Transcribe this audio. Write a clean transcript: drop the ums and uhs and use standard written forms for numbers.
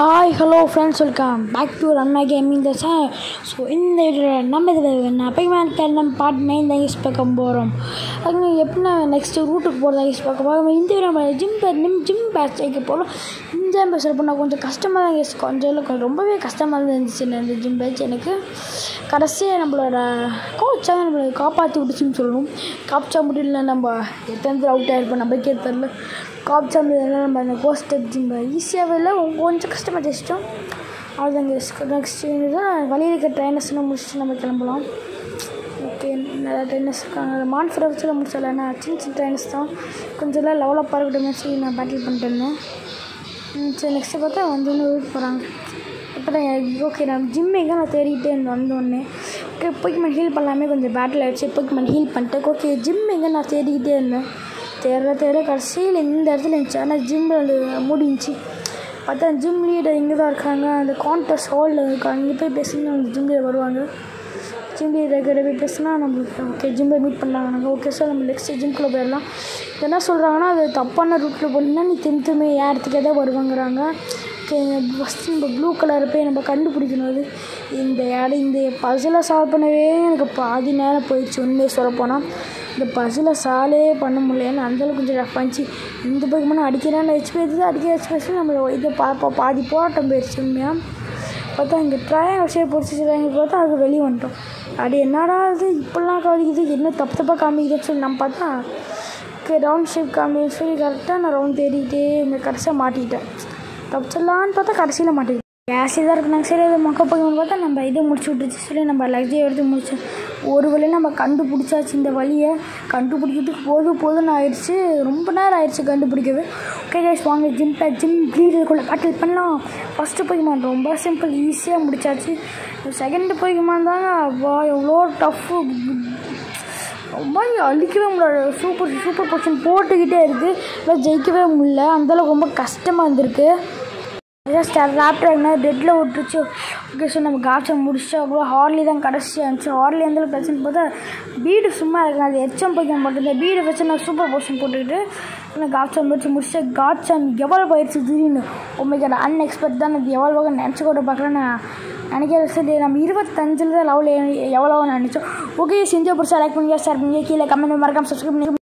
Hi hello friends, welcome back to Ranna gaming the channel. So இந்த வீடியோவில் நம்ம இதில் நப்பைமேன் கேரளம் பார்ட் 9 தான் யூஸ் பார்க்க போகிறோம். அது எப்படின்னா நெக்ஸ்ட்டு ரூட்டுக்கு போகிறதா யூஸ் பார்க்க போகிறோம். இந்த வீடியோ நம்ம ஜிம் பேட்ச் சேர்க்க போகிறோம். இந்த பேட்ச் பண்ணால் கொஞ்சம் கஷ்டமாக தான் யூஸ், கொஞ்சம் ரொம்பவே கஷ்டமாக தான் இருந்துச்சு இந்த ஜிம் பேட்ச். எனக்கு கடைசியாக நம்மளோட கோச்சாக நம்மளை காப்பாற்றி விட்டுச்சுன்னு சொல்லணும். காப்பாற்ற முடியல, நம்ம எத்தனை அவுட் ஆகிருப்போம் நம்மளுக்கே தெரில. காப்சா நம்ம அந்த கோஸ்ட் ஜிம்பை ஈஸியாகவே இல்லை, கொஞ்சம் கஷ்டமாக ஜெயிச்சிட்டோம். அவ்வளோதாங்க. நெக்ஸ்ட் தான் வழியில் இருக்க ட்ரைனர்ஸ்லாம் முடிச்சுட்டு நம்ம கிளம்பலாம். ஓகே, நிறையா ட்ரைனர்ஸ் இருக்காங்க. மான்ஃபரை வச்சு முடிச்சல, நான் சின்ன ட்ரைனர்ஸ் தான், கொஞ்சம் எல்லாம் லெவலப் இருக்கட்டும் சொல்லி நான் பேட்டில் பண்ணிட்டு இருந்தேன். சரி, நெக்ஸ்ட்டு பார்த்தா வந்து வீட்டு போகிறாங்க. இப்போ தான் ஓகே, நான் ஜிம் எங்கே நான் தேடிக்கிட்டே இருந்தேன். வந்தோடனே ஓகே போய்க்கு ஹீல் பண்ணலாமே, கொஞ்சம் பேட்டில் ஆகிடுச்சு. போய்க்கு ஹீல் பண்ணிட்டேன். ஓகே, ஜிம் எங்கே நான் தேடிக்கிட்டே இருந்தேன். தேட கடைசியில் இந்த இடத்துல இருந்துச்சு. ஆனால் ஜிம்மில் அது முடிஞ்சிச்சு. பார்த்தா ஜிம் லீடர் இங்கே தான் இருக்காங்க, அந்த கான்டெஸ்ட் ஹாலில் இருக்காங்க. இங்கே போய் பேசுனா அந்த ஜிம் லீடர் வருவாங்க. ஜிம் லீடர் கிட்ட போய் பேசுனா நம்மளுக்கு ஓகே ஜிம்மில் மீட் பண்ணாங்க. நாங்கள் ஓகே சார், நம்ம நெக்ஸ்ட்டு ஜிம்குள்ளே போயிடலாம். என்ன சொல்கிறாங்கன்னா, அது தப்பான ரூட்டில் போனீங்கன்னா நீ திரும்பி என் இடத்துக்கே தான் வருவாங்கிறாங்க. ஓகே, ஃபஸ்ட்டு நம்ம ப்ளூ கலரை போய் நம்ம கண்டுபிடிக்கணும். அது இந்த பசிலை சால்வ் பண்ணவே எனக்கு பாதி நேரம் போயிடுச்சு. உண்மையை சொல்லப்போனால் இந்த பசிலை சாலே பண்ண முடியல. ஏன்னா அந்தளவுக்கு கொஞ்சம் ரஃப் ஆச்சு. இந்த பக்கமான அடிக்கிறான்னு ஹெச்பி எடுத்து அடிக்க நம்மளை இதை பாதி போராட்டம் போயிடுச்சு. உண்மையாக பார்த்தா இங்கே ட்ரையாங்க விஷயம் பிடிச்சிக்கிறாங்க. பார்த்தா அது வெளியே வந்துட்டோம். அது என்னடா அது இப்படிலாம் காமிக்குது, என்ன தப்பாக காமிக்குதுன்னு சொல்லி நம்ம பார்த்தா ஓகே ரவுண்ட் ஷேப் காமிக்குன்னு சொல்லி கரெக்டாக நான் ரவுண்ட் தேடிக்கிட்டே இந்த கடைசியாக மாட்டிக்கிட்டேன். தப்பிச்சிடலான்னு பார்த்தா கடைசியில் மாட்டிக்கிட்டேன். கேஸே தான் இருக்குனாங்க. சரி, அது மொக்க போய்க்கணும்னு பார்த்தா நம்ம இதை முடிச்சு விட்டுச்சு. சரி, நம்ம லக்ஸரியை எடுத்து முடிச்சோம். ஒரு வழியை நம்ம கண்டுபிடிச்சாச்சு. இந்த வழியை கண்டுபிடிக்கிறதுக்கு போதும்னு ஆயிடுச்சு. ரொம்ப நேரம் ஆயிடுச்சு கண்டுபிடிக்கவே. ஓகே கைஸ், வாங்க ஜிம் லீடருக்குள்ளே பேட்டில் பண்ணலாம். ஃபஸ்ட்டு போய்க்குமான் ரொம்ப சிம்பிள், ஈஸியாக முடிச்சாச்சு. செகண்டு போய்க்குமான் தாங்க வா எவ்வளோ டஃப்பு, ரொம்ப அழிக்கவே முடியல. சூப்பர் பொசிஷன் போட்டுக்கிட்டே இருக்குது, இல்லை ஜெயிக்கவே முடியல. அந்தளவுக்கு ரொம்ப கஷ்டமாக இருந்திருக்கு. ராப்டர் டெட்டில் விட்டுருச்சு. ஓகே சார், நம்ம காப்சா முடிச்சு அப்புறம் ஹார்லி தான் கடைசியாக இருந்துச்சு. ஹார்லி எந்தளவுக்கு பிரச்சனை பார்த்தா பீடு சும்மா இருக்கு, அது எச்சம் போய்க்க மாட்டேன். பீடு வச்சு நான் சூப்பர் பொசிஷன் போட்டுக்கிட்டு நான் காப்சா முடிச்சு காட்சா எவ்வளோ போயிடுச்சு திடீர்னு. உண்மைக்கு அன்எக்ஸ்பெக்ட் தான். அது எவ்வளோ நினச்சி கூட பார்க்கல. நான் நினைக்கிறேன் சரி, நம்ம 25 தான் லெவலில் எவ்வளோ நினச்சோம். ஓகே, செஞ்சு பிடிச்சா லைக் பண்ணுங்க, ஷேர் பண்ணுங்க, கீழே கமெண்ட் மறக்காம சப்ஸ்கிரைப் பண்ணி